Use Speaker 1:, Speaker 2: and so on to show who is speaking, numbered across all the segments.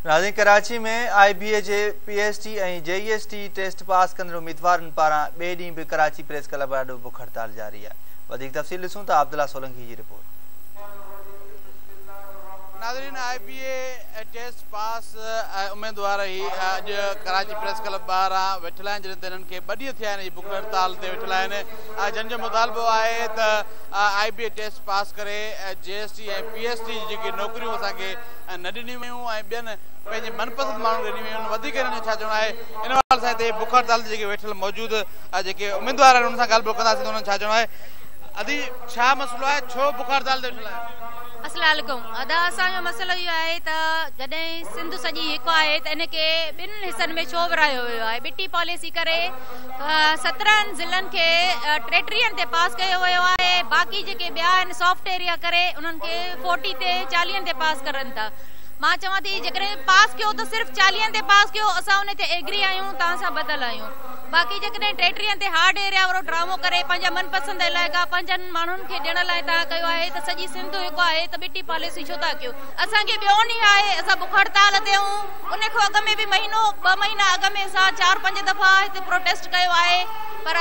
Speaker 1: नाज़रीन, कराची में IBA जे PST ऐं JEST टेस्ट पास कंदड़ उम्मीदवारनि पारां ॿिए ॾींहुं बि कराची प्रेस क्लब ॾाढो बुख हड़ताल जारी आहे। वधीक तफ़सील ॾिसूं त अब्दुल्ला सोलंकी जी रिपोर्ट।
Speaker 2: नाज़रीन, IBA टेस्ट पास उम्मीदवार ही अॼु कराची प्रेस क्लब ॿाहिरां वेठल आहिनि, जॾहिं त हिननि खे 2 ॾींहं थिया आहिनि बुख हड़ताल ते वेठल आहिनि। जंहिंजो मुतालबो आहे त IBA टेस्ट पास करे JST ऐं PST जेके नौकरियूं असांखे न ॾिनियूं वियूं ऐं ॿियनि पंहिंजे मनपसंद माण्हू ॾिनियूं वियूं आहिनि। वधीक हिननि जो छा चवणो आहे, इन वार सां हिते बुख हड़ताल ते जेके वेठल मौजूदु जेके उम्मीदवार आहिनि उन्हनि सां ॻाल्हि ॿोल कंदासीं त उन्हनि छा चवणो आहे। अदी छा मसइलो आहे, छो बुख हड़ताल ते वेठल आहे?
Speaker 3: अस्सलाम वालेकुम। अदा असांजो मसइलो इहो आहे त जॾहिं सिंध सॼी हिकु आहे त इनखे 2 हिसनि में छो विरायो वियो आहे। बिटी पॉलिसी करे 17 ज़िलनि खे 33 ते पास कयो वियो आहे। बाक़ी जेके ॿिया आहिनि सॉफ्ट एरिया करे उन्हनि खे 40 ते 40 ते पास करनि था। मां चवां थी जेकॾहिं पास कयो त सिर्फ़ु 40 ते पास कयो, असां उन ते एग्री आहियूं, तव्हां सां बदल आहियूं। बाक़ी जेकॾहिं 33 ते हार्ड एरिया वारो ड्रामो करे पंहिंजा मनपसंद इलाइक़ा पंहिंजनि माण्हुनि खे ॾियण लाइ तव्हां कयो आहे त सॼी सिंध हिकु आहे त बिटी पॉलिसी छो था कयो। असांखे ॿियो ॾींहुं आहे, असां बुख हड़ताल ते आहियूं। उन खां अॻु में बि महीनो 2 महीना अॻु में असां 4-5 दफ़ा हिते प्रोटेस्ट कयो आहे, पर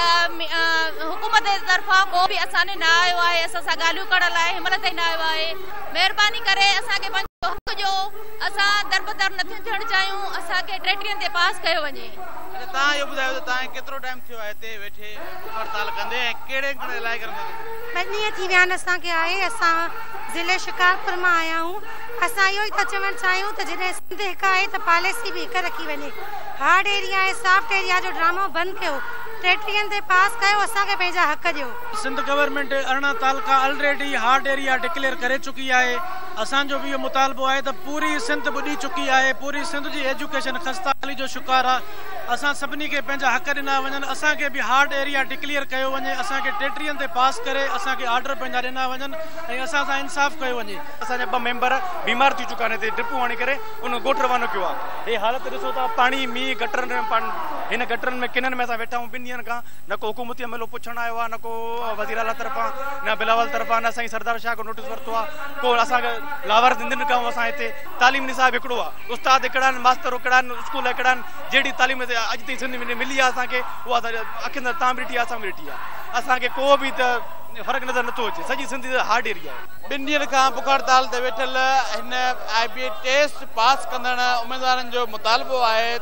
Speaker 3: हुकूमत जे तरफ़ां को बि असांजे न आयो आहे। असां सां ॻाल्हियूं करण लाइ हिनमहिल ताईं न आयो आहे। महिरबानी करे असांखे पंहिंजो हक़ जो असां दरबदर नथियूं थियणु चाहियूं, असांखे 33 ते पास कयो वञे।
Speaker 2: तव्हां इहो ॿुधायो त तव्हां केतिरो टाइम थियो आहे हिते वेठे बुख हड़ताल कंदे ऐं कहिड़े कहिड़े इलाइक़नि में?
Speaker 4: 2 ॾींहं थी विया आहिनि असांखे आहे। असां ज़िले शिकारपुर मां आया आहियूं। असां इहो ई था चवणु चाहियूं त जॾहिं सिंध हिकु आहे त पॉलिसी बि हिकु रखी वञे। हार्ड एरिया ऐं सॉफ्ट एरिया जो ड्रामो बंदि कयो, 33 ते पास कयो, असांखे पंहिंजा हक़ ॾियो।
Speaker 5: Sindh government 18 taluka already hard area declare करे चुकी आहे। असांजो बि इहो मुतालबो आहे त पूरी सिंध ॿुॾी चुकी आहे। पूरी सिंध जी एजुकेशन खस्ताहाली जो शिकार आहे। असां सभिनी खे पंहिंजा हक़ ॾिना वञनि, असांखे बि हार्ड एरिया डिक्लेयर कयो वञे, असांखे 33 ते पास करे असांखे ऑर्डर पंहिंजा ॾिना वञनि ऐं असां सां इंसाफ़ कयो वञे।
Speaker 6: असांजा 2 मेंबर बीमार थी चुका आहिनि, हिते ड्रिपूं हणी करे उन ॻोठ रवानो कयो आहे। हे हालत ॾिसो था, पाणी मींहुं गटरनि में, हिन गटरनि में किननि में असां वेठा आहियूं 2 ॾींहंनि खां। न को हुकूमती अमलो पुछणु आयो आहे, न को वज़ीर आला तरफ़ां, न बिलावल तरफ़ां, न साईं सरदार शाह को नोटिस वरितो आहे, को असांखे लावार ज़िंदगी खां असां हिते। तालीम निसाब हिकिड़ो आहे, उस्ताद हिकिड़ा आहिनि, मास्तर हिकिड़ा आहिनि, स्कूल हिकिड़ा आहिनि। जहिड़ी तालीम अॼु ताईं सिंध में मिली आहे असांखे, उहा अखियुनि तव्हां बि ॾिठी आहे, असां बि ॾिठी आहे। असांखे को बि त फ़र्क़ु नज़र नथो अचे। सॼी सिंध हार्ड एरिया आहे।
Speaker 2: 2 ॾींहंनि खां बुख हड़ताल ते वेठल हिन IBA टेस्ट पास कंदड़ उम्मीदवारनि जो मुतालबो आहे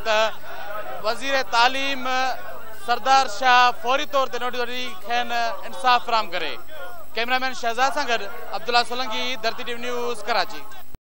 Speaker 2: त वज़ीर तालीम सरदार शाह फौरी तौर ते नोटिस वठी खेनि इंसाफ़ फ़राहम करे। कैमरामैन शहज़ाद सां गॾु अब्दुल्ला सोलंकी, धरती TV न्यूज़, कराची।